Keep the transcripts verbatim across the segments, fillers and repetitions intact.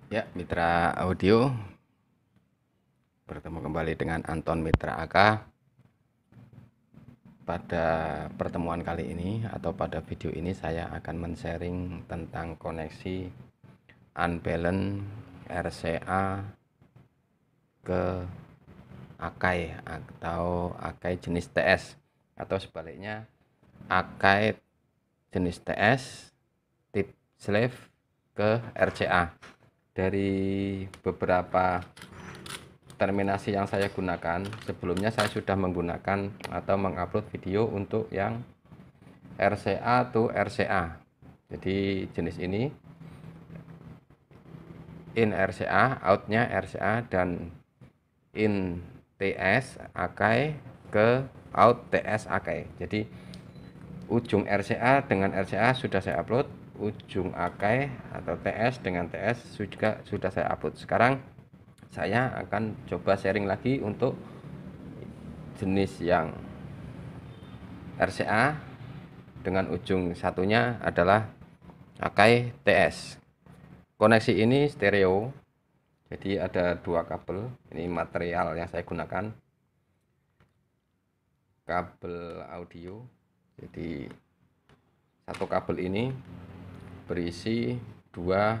Ya, Mitra Audio, bertemu kembali dengan Anton Mitra A K. Pada pertemuan kali ini atau pada video ini saya akan men-sharing tentang koneksi unbalance R C A ke Akai atau Akai jenis T S, atau sebaliknya Akai jenis T S tip slave ke R C A. Dari beberapa terminasi yang saya gunakan sebelumnya, saya sudah menggunakan atau mengupload video untuk yang R C A to R C A. Jadi jenis ini in R C A, outnya R C A, dan in T S Akai ke out T S Akai. Jadi ujung R C A dengan R C A sudah saya upload, ujung Akai atau T S dengan T S juga sudah saya upload. Sekarang saya akan coba sharing lagi untuk jenis yang R C A dengan ujung satunya adalah Akai T S. Koneksi ini stereo, jadi ada dua kabel. Ini material yang saya gunakan, kabel audio. Jadi satu kabel ini berisi dua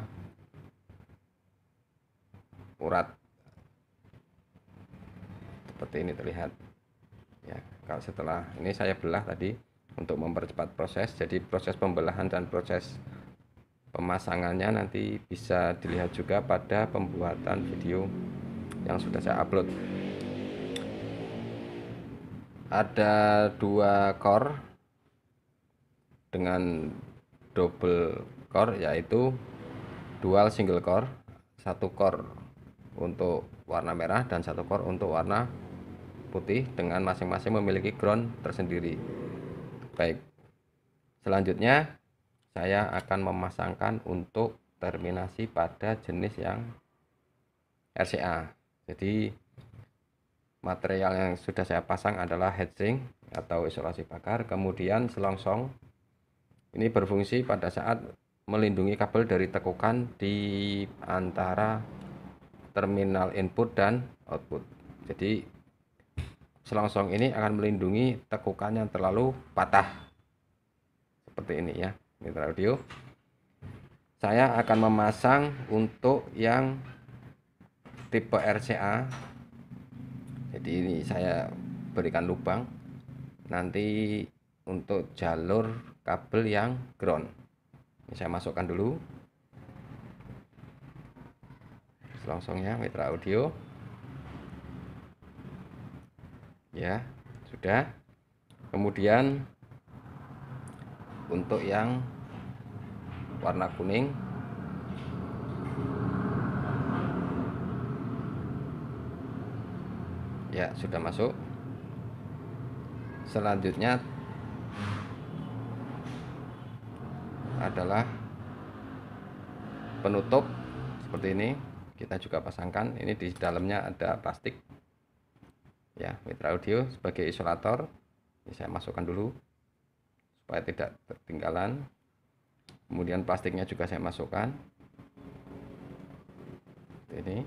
urat seperti ini terlihat ya. Kalau setelah ini saya belah tadi untuk mempercepat proses, jadi proses pembelahan dan proses pemasangannya nanti bisa dilihat juga pada pembuatan video yang sudah saya upload. Ada dua core dengan double core, yaitu dual single core, satu core untuk warna merah dan satu core untuk warna putih, dengan masing-masing memiliki ground tersendiri. Baik, selanjutnya saya akan memasangkan untuk terminasi pada jenis yang R C A. Jadi material yang sudah saya pasang adalah heatsink atau isolasi bakar, kemudian selongsong. Ini berfungsi pada saat melindungi kabel dari tekukan di antara terminal input dan output. Jadi selongsong ini akan melindungi tekukan yang terlalu patah seperti ini ya, Mitra Audio. Saya akan memasang untuk yang tipe R C A. Jadi ini saya berikan lubang nanti untuk jalur kabel yang ground. Ini saya masukkan dulu selongsongnya, Mitra Audio. Ya, sudah. Kemudian untuk yang warna kuning, ya sudah masuk. Selanjutnya adalah penutup seperti ini, kita juga pasangkan. Ini di dalamnya ada plastik ya, Mitra Audio, sebagai isolator. Ini saya masukkan dulu supaya tidak ketinggalan. Kemudian plastiknya juga saya masukkan ini.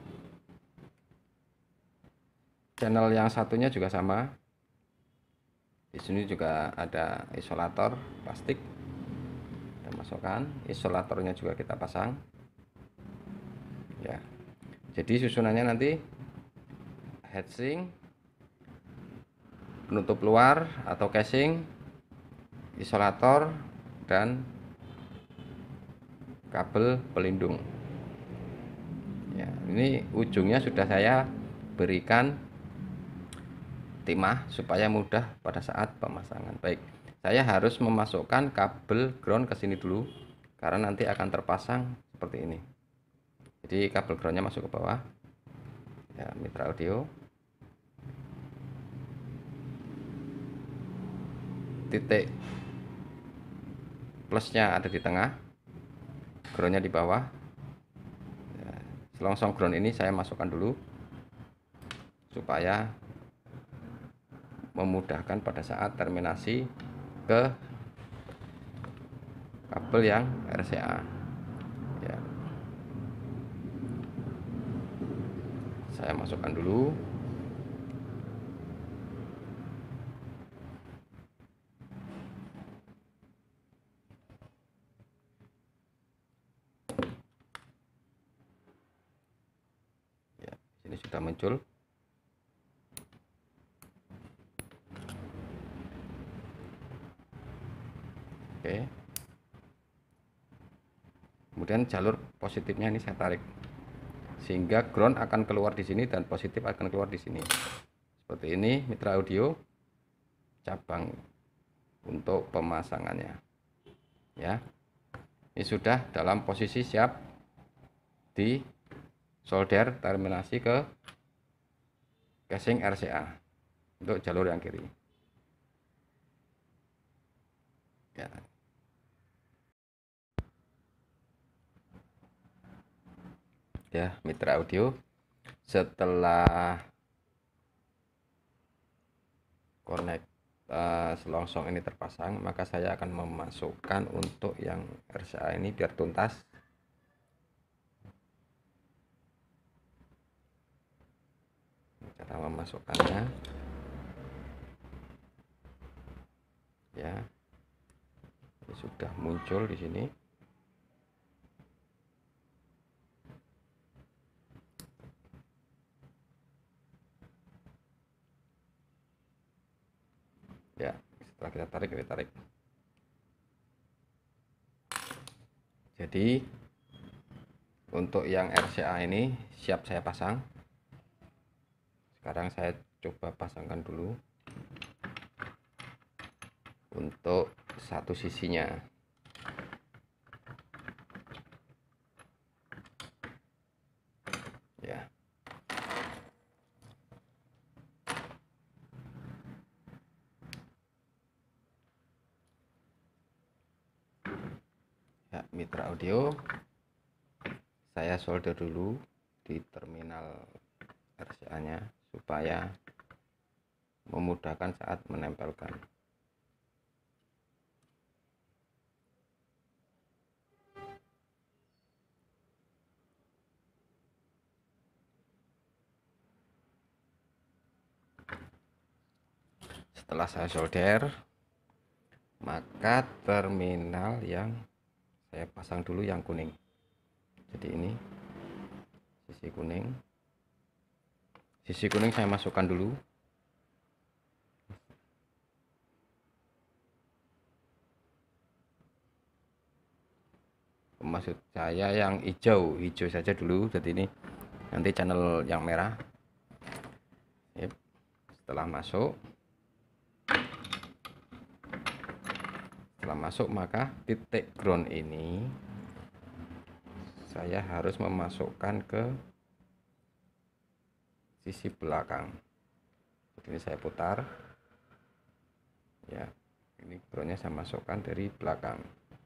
Channel yang satunya juga sama, di sini juga ada isolator plastik, kita masukkan. Isolatornya juga kita pasang ya. Jadi susunannya nanti heatsink, penutup luar atau casing, isolator, dan kabel pelindung ya. Ini ujungnya sudah saya berikan timah supaya mudah pada saat pemasangan. Baik, saya harus memasukkan kabel ground ke sini dulu karena nanti akan terpasang seperti ini. Jadi kabel groundnya masuk ke bawah ya, Mitra Audio. Titik plusnya ada di tengah, groundnya di bawah ya. Selongsong ground ini saya masukkan dulu supaya memudahkan pada saat terminasi ke kabel yang R C A ya. saya masukkan dulu. Ya, ini sudah muncul. Oke. Kemudian jalur positifnya ini saya tarik sehingga ground akan keluar di sini dan positif akan keluar di sini. Seperti ini mitra audio cabang untuk pemasangannya. Ya. Ini sudah dalam posisi siap di solder terminasi ke casing R C A untuk jalur yang kiri. Ya. Ya, mitra audio, setelah connect uh, selongsong ini terpasang, maka saya akan memasukkan untuk yang R C A ini biar tuntas. Cara memasukkannya, ya, ini sudah muncul di sini. Ya, setelah kita tarik, kita tarik. Jadi untuk yang R C A ini siap saya pasang. Sekarang saya coba pasangkan dulu untuk satu sisinya. Ya. Ya, mitra audio, saya solder dulu di terminal R C A-nya supaya memudahkan saat menempelkan. Setelah saya solder, maka terminal yang saya pasang dulu yang kuning. Jadi ini sisi kuning. Sisi kuning saya masukkan dulu. Maksud saya yang hijau, hijau saja dulu. Jadi ini nanti channel yang merah. Setelah masuk, setelah masuk maka titik ground ini saya harus memasukkan ke sisi belakang. Ini saya putar, ya, ini groundnya saya masukkan dari belakang.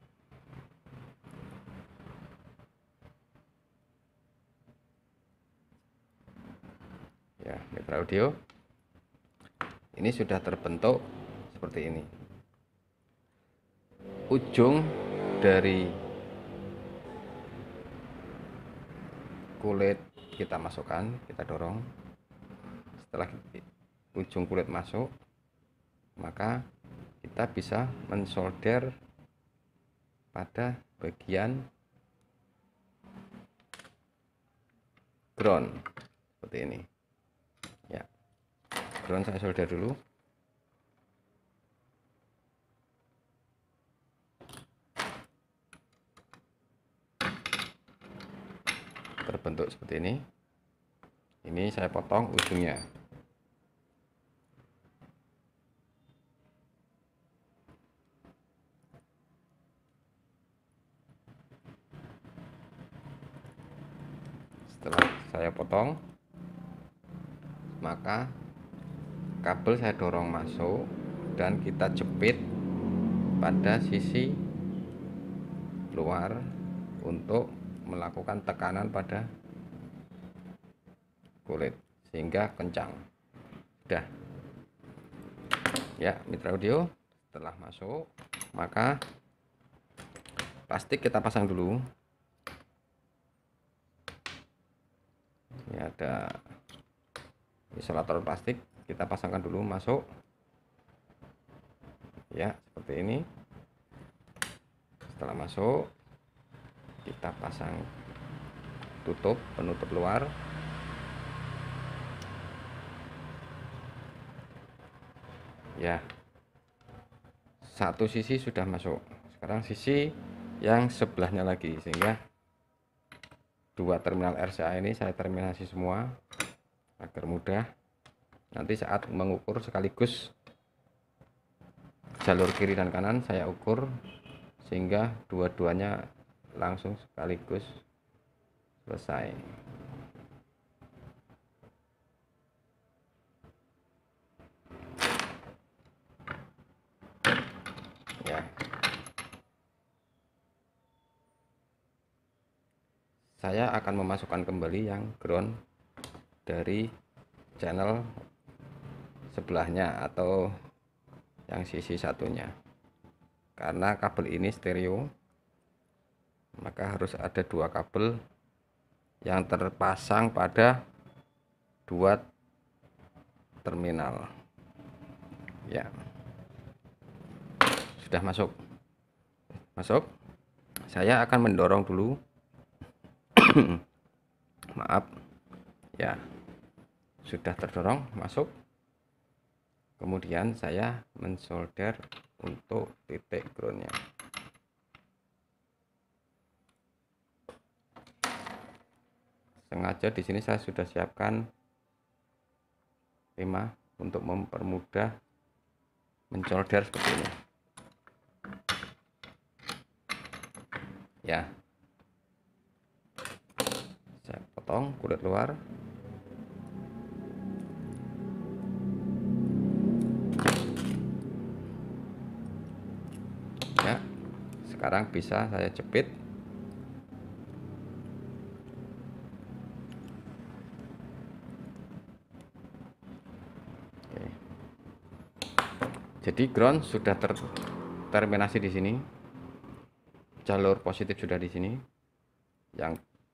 Ya, mitra audio, ini sudah terbentuk seperti ini. Ujung dari kulit kita masukkan, kita dorong. Setelah ujung kulit masuk, maka kita bisa mensolder pada bagian ground seperti ini. Ya, ground saya solder dulu. Terbentuk seperti ini. Ini saya potong ujungnya. Setelah saya potong, maka kabel saya dorong masuk dan kita jepit pada sisi luar untuk melakukan tekanan pada kulit sehingga kencang. Udah ya, mitra audio, setelah masuk maka plastik kita pasang dulu. Ini ada isolator plastik kita pasangkan dulu, masuk ya seperti ini. Setelah masuk kita pasang tutup penutup luar. Ya, satu sisi sudah masuk, sekarang sisi yang sebelahnya lagi, sehingga dua terminal R C A ini saya terminasi semua agar mudah nanti saat mengukur sekaligus jalur kiri dan kanan saya ukur, sehingga dua-duanya langsung sekaligus selesai. Ya, saya akan memasukkan kembali yang ground dari channel sebelahnya atau yang sisi satunya. Karena kabel ini stereo, maka harus ada dua kabel yang terpasang pada dua terminal. Ya, sudah masuk. Masuk. Saya akan mendorong dulu. Maaf. Ya. Sudah terdorong masuk. Kemudian saya mensolder untuk titik groundnya. Sengaja di sini saya sudah siapkan tema untuk mempermudah mensolder seperti ini. Ya, saya potong kulit luar. Ya, sekarang bisa saya jepit. Oke. Jadi ground sudah terterminasi di sini. Jalur positif sudah di sini. Yang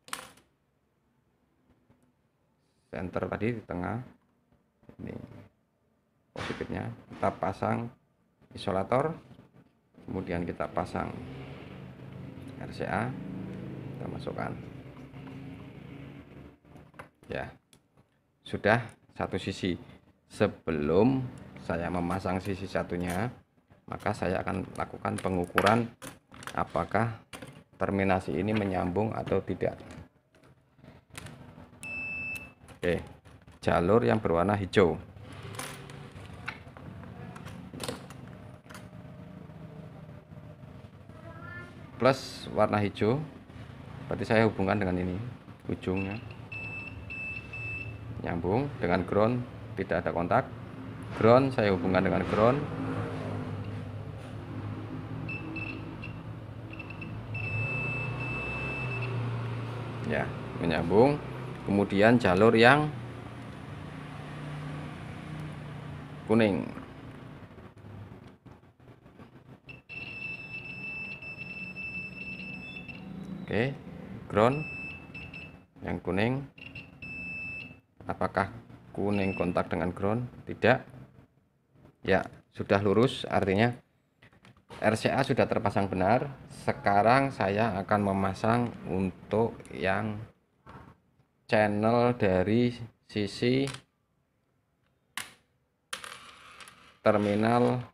center tadi di tengah. Ini positifnya. Kita pasang isolator. Kemudian kita pasang R C A. Kita masukkan. Ya. Sudah satu sisi. Sebelum saya memasang sisi satunya, maka saya akan lakukan pengukuran apakah terminasi ini menyambung atau tidak. Oke, jalur yang berwarna hijau. Plus warna hijau, berarti saya hubungkan dengan ini, ujungnya. Nyambung dengan ground, tidak ada kontak. Ground saya hubungkan dengan ground. Ya, menyambung. Kemudian jalur yang kuning. Oke, ground yang kuning. Apakah kuning kontak dengan ground? Tidak. Ya, sudah lurus, artinya R C A sudah terpasang benar. Sekarang saya akan memasang untuk yang channel dari sisi terminal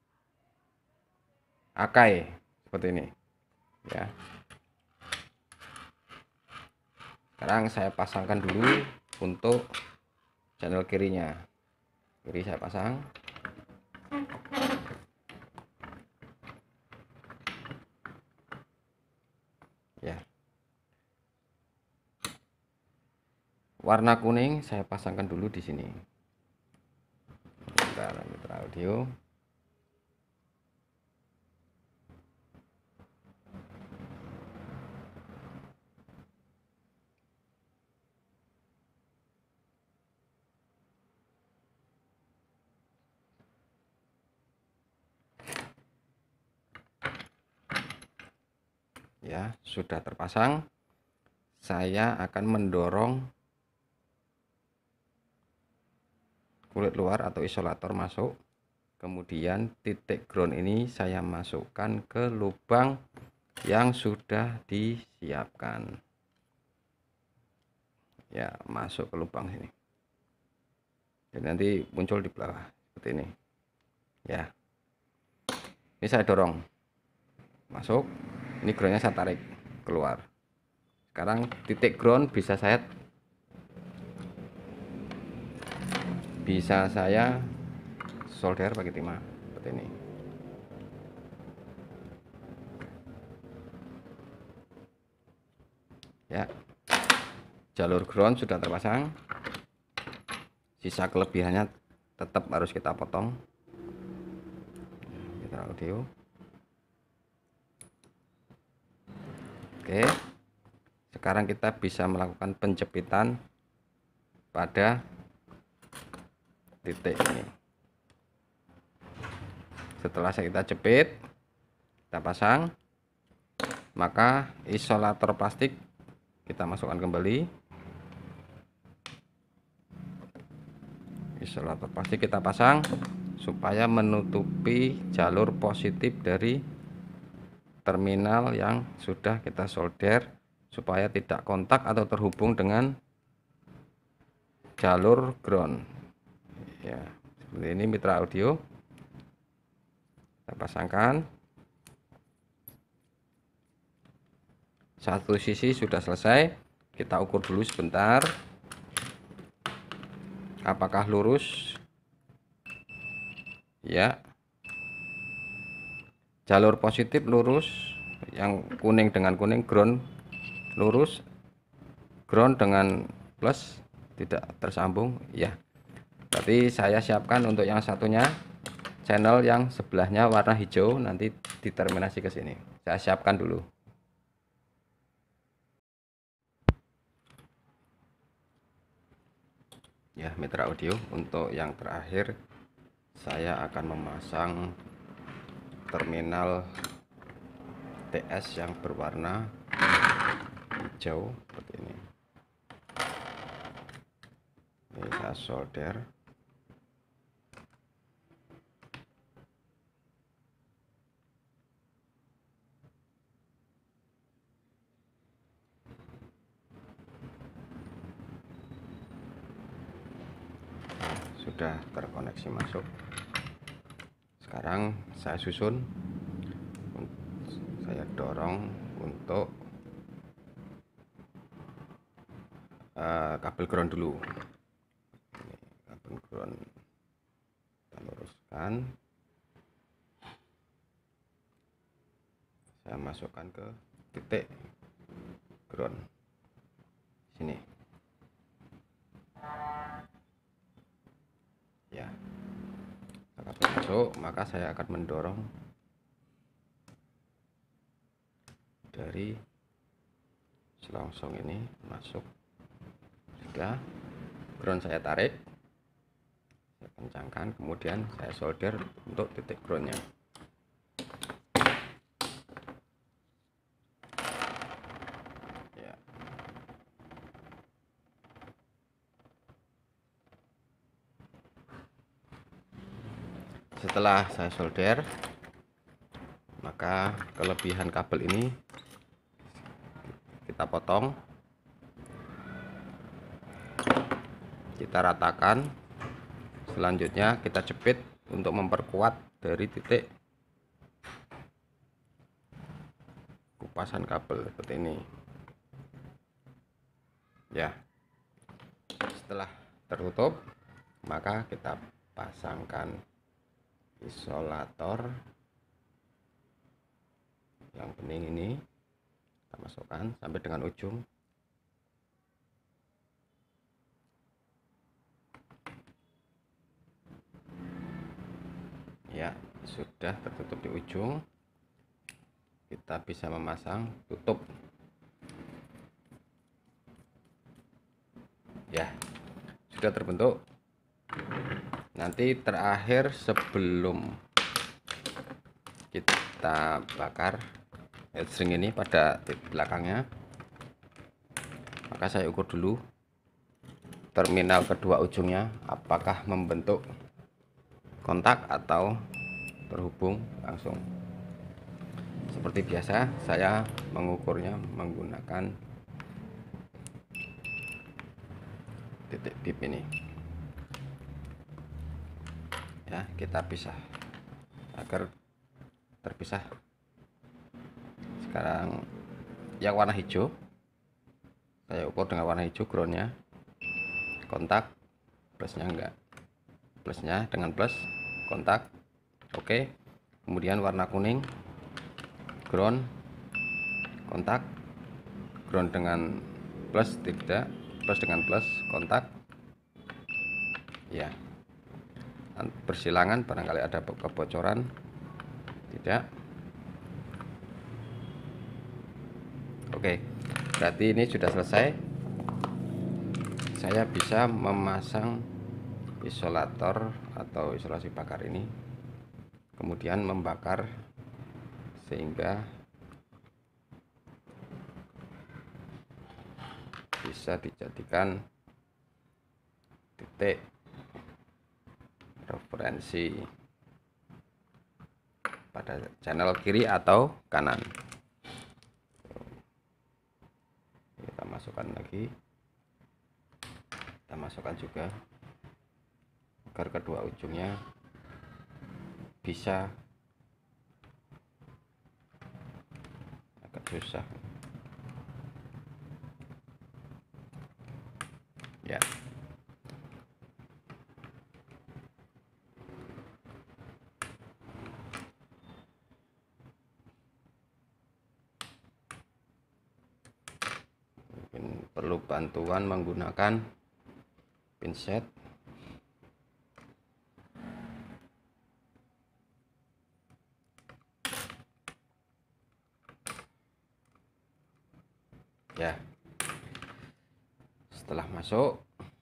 Akai seperti ini ya. Sekarang saya pasangkan dulu untuk channel kirinya. Kiri saya pasang. Ya. Warna kuning saya pasangkan dulu di sini. Bentar, mitra audio. Ya, sudah terpasang. Saya akan mendorong kulit luar atau isolator masuk, kemudian titik ground ini saya masukkan ke lubang yang sudah disiapkan. Ya, masuk ke lubang sini. Dan nanti muncul di bawah seperti ini. Ya. Ini saya dorong. Masuk. Ini groundnya saya tarik keluar. Sekarang titik ground bisa saya bisa saya solder pakai timah seperti ini. Ya. Jalur ground sudah terpasang. Sisa kelebihannya tetap harus kita potong. Mitra audio. Oke. Sekarang kita bisa melakukan penjepitan pada titik ini. Setelah kita jepit, kita pasang, maka isolator plastik kita masukkan kembali. Isolator plastik kita pasang supaya menutupi jalur positif dari terminal yang sudah kita solder, supaya tidak kontak atau terhubung dengan jalur ground. Ya, seperti ini mitra audio. Kita pasangkan. Satu sisi sudah selesai. Kita ukur dulu sebentar. Apakah lurus? Ya. Jalur positif lurus, yang kuning dengan kuning ground lurus, ground dengan plus tidak tersambung. Ya. Berarti saya siapkan untuk yang satunya, channel yang sebelahnya warna hijau, nanti diterminasi ke sini. Saya siapkan dulu. Ya, mitra audio, untuk yang terakhir saya akan memasang terminal T S yang berwarna hijau seperti ini. Ini saya solder. Sudah terkoneksi masuk. Sekarang saya susun, saya dorong untuk uh, kabel ground dulu. Ini kabel ground kita luruskan, saya masukkan ke titik ground sini. Ya, kabel masuk, maka saya akan mendorong dari selongsong ini masuk. Sudah, ground saya tarik, saya kencangkan, kemudian saya solder untuk titik groundnya. Ya. Setelah saya solder, maka kelebihan kabel ini kita potong, kita ratakan. Selanjutnya kita jepit untuk memperkuat dari titik kupasan kabel seperti ini. Ya, setelah tertutup, maka kita pasangkan isolator yang bening ini, kita masukkan sampai dengan ujung. Ya, sudah tertutup di ujung. Kita bisa memasang tutup. Ya, sudah terbentuk. Nanti terakhir sebelum kita bakar headstring ini pada belakangnya, maka saya ukur dulu terminal kedua ujungnya apakah membentuk kontak atau terhubung langsung. Seperti biasa saya mengukurnya menggunakan titik bip ini ya, kita pisah agar terpisah. Sekarang yang warna hijau saya ukur dengan warna hijau groundnya, kontak, plusnya enggak, plusnya dengan plus, kontak, oke. Kemudian warna kuning ground, kontak, ground dengan plus, tidak, plus dengan plus, kontak ya, bersilangan barangkali ada kebocoran, tidak. Oke, berarti ini sudah selesai. Saya bisa memasang isolator atau isolasi bakar ini, kemudian membakar sehingga bisa dijadikan titik referensi pada channel kiri atau kanan. Kita masukkan lagi, kita masukkan juga agar kedua ujungnya bisa, agak susah ya. Mungkin perlu bantuan menggunakan pinset. Ya, setelah masuk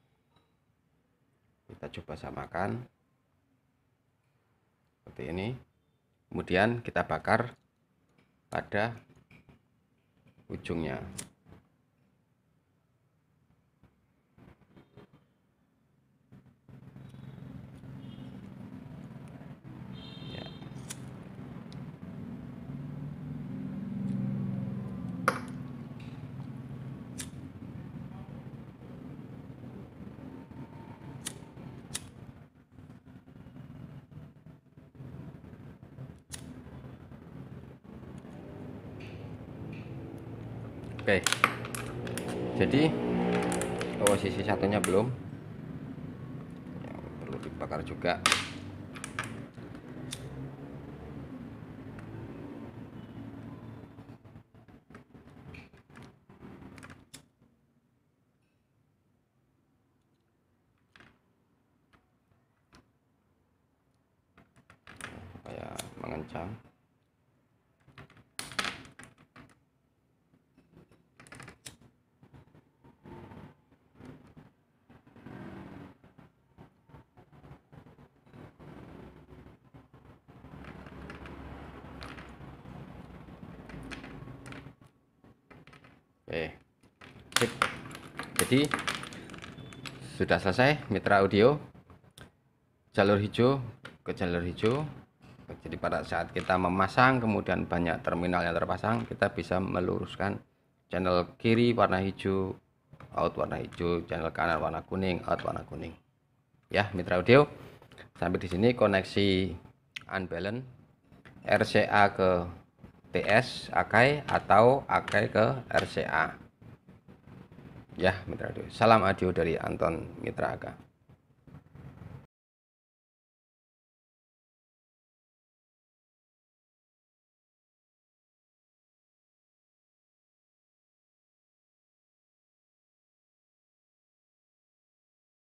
kita coba samakan seperti ini, kemudian kita bakar pada ujungnya. Oke, jadi posisi satunya belum, yang perlu dibakar juga. Supaya mengencang. Oke, sip. Jadi sudah selesai mitra audio jalur hijau ke jalur hijau. Jadi pada saat kita memasang kemudian banyak terminal yang terpasang, kita bisa meluruskan channel kiri warna hijau, out warna hijau, channel kanan warna kuning, out warna kuning. Ya mitra audio, sampai di sini koneksi unbalance R C A ke T S Akai atau Akai ke R C A. Ya mitra audio, salam audio dari Anton Mitra Aga.